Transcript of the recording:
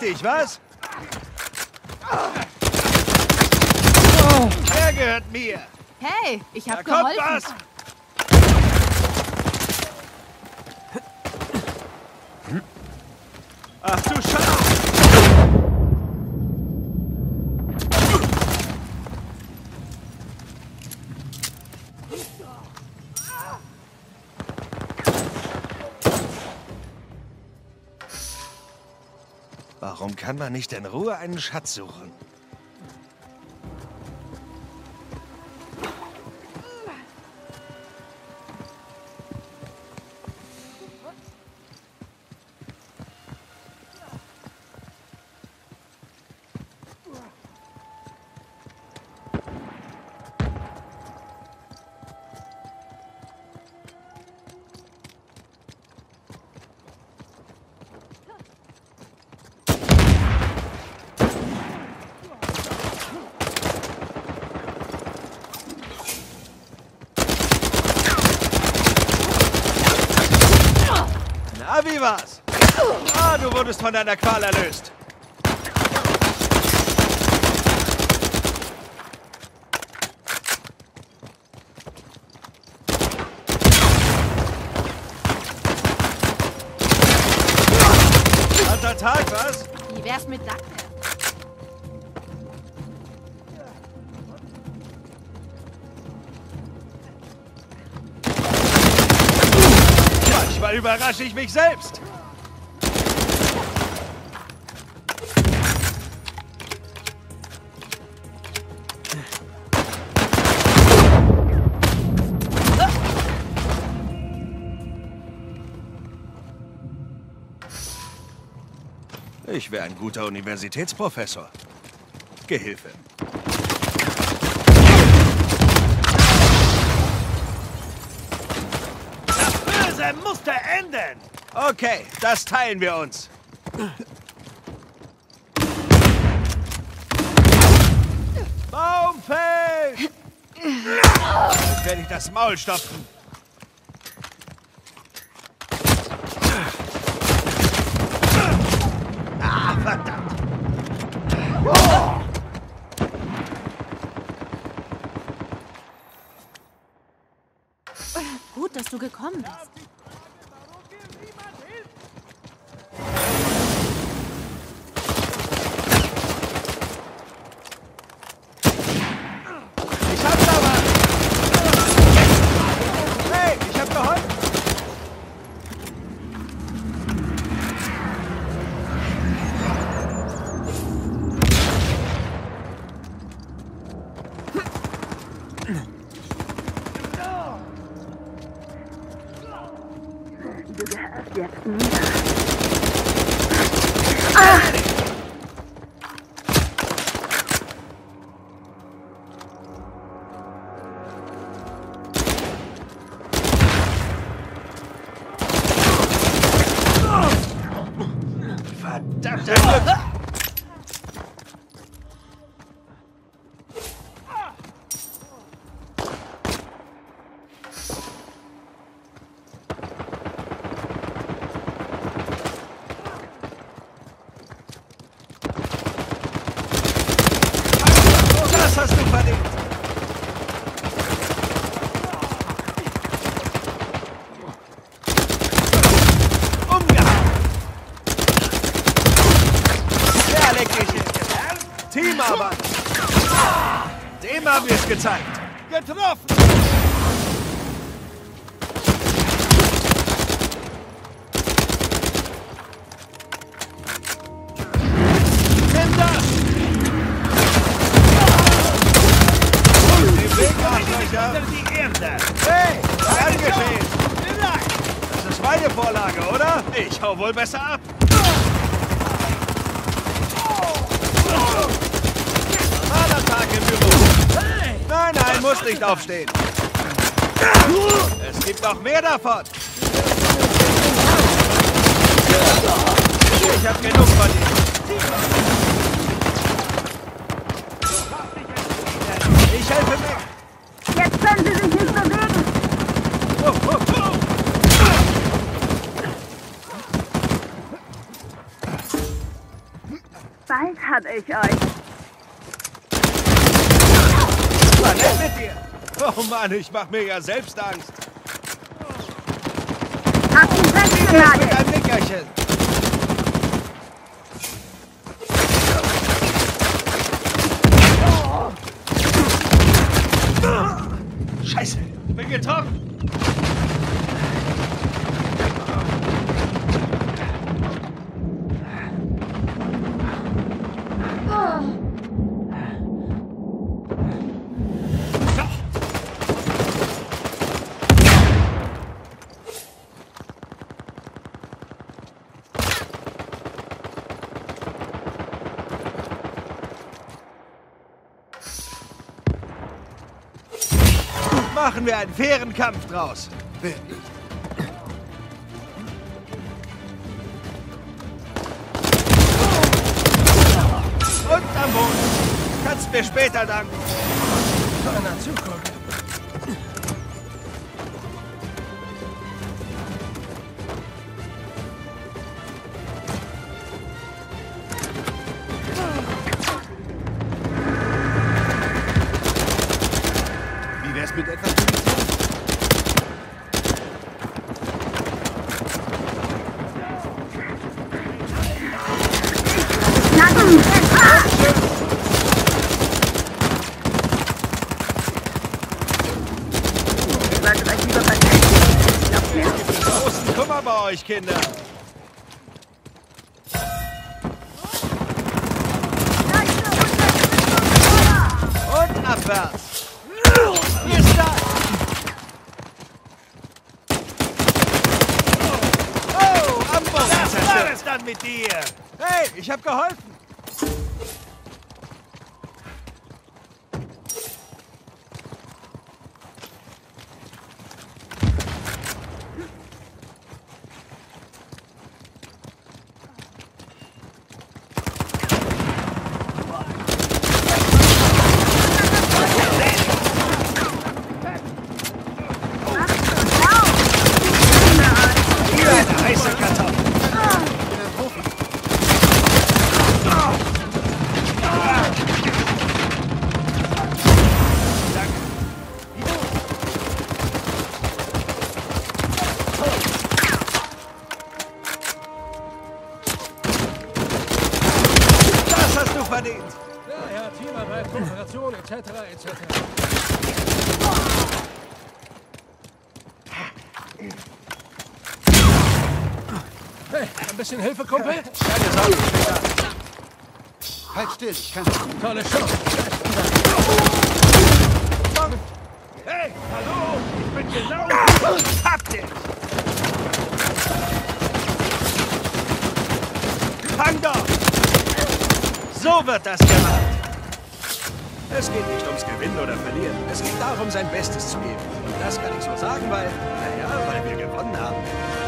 Richtig, was? Der gehört mir. Hey, ich hab Da kommt geholfen. was. Ach du Scheiße. Warum kann man nicht in Ruhe einen Schatz suchen? Na, wie war's? Ah, du wurdest von deiner Qual erlöst. Harter Tag, was? Wie wär's mit Duck? Manchmal überrasche ich mich selbst. Ich wäre ein guter Universitätsprofessor. Gehilfe. Das Böse musste enden! Okay, das teilen wir uns. Baumfeld! Jetzt werde ich das Maul stopfen. Ah, verdammt! Gut, dass du gekommen bist. Ich hab da was! Hey, ich hab geholfen! Du gehörst jetzt mir. Verdammter Glück! Das hast du verdient! Umgehauen! Der Leckerchen! Teamarbeit! Dem haben wir es gezeigt! Getroffen! Nimm das! Den Weg Arschlöcher! Die Erde! Hey! Gern geschehen! Das ist meine Vorlage, oder? Ich hau wohl besser ab! Normaler Tag im Büro! Nein, nein, muss nicht aufstehen! Es gibt noch mehr davon! Ich hab genug von dir! Ich helfe mit! Jetzt können Sie sich nicht bewegen. Oh, oh, oh. hab ich euch. War nett mit dir. Oh Mann, ich mach mir ja selbst Angst. Hab ihn Mit festgenagelt. einem Nickerchen. Scheiße, bin getroffen. Machen wir einen fairen Kampf draus. Wirklich. Und am Boden. Kannst mir später danken. Deiner Zukunft. Wie wär's mit etwas Munition? Nacken. Ah! Ich sollte euch lieber verstecken. Glaubt mir. Es gibt großen Kummer bei euch, Kinder. Und abwärts. Hier ist das. Oh, am Boden. Das war es dann mit dir. Hey, ich hab geholfen. Hier eine heiße Kartoffel. Das hast du verdient. Ja, ja, Teamarbeit, Kooperation, etc., etc. Hey, ein bisschen Hilfe, Kumpel? Keine Sorge, später. Halt still, ich kann. Tolle Show. Hey, hallo, ich bin genau. Hab dich. Fang doch. So wird das gemacht. Es geht nicht ums Gewinnen oder Verlieren. Es geht darum, sein Bestes zu geben. Und das kann ich so sagen, weil wir gewonnen haben.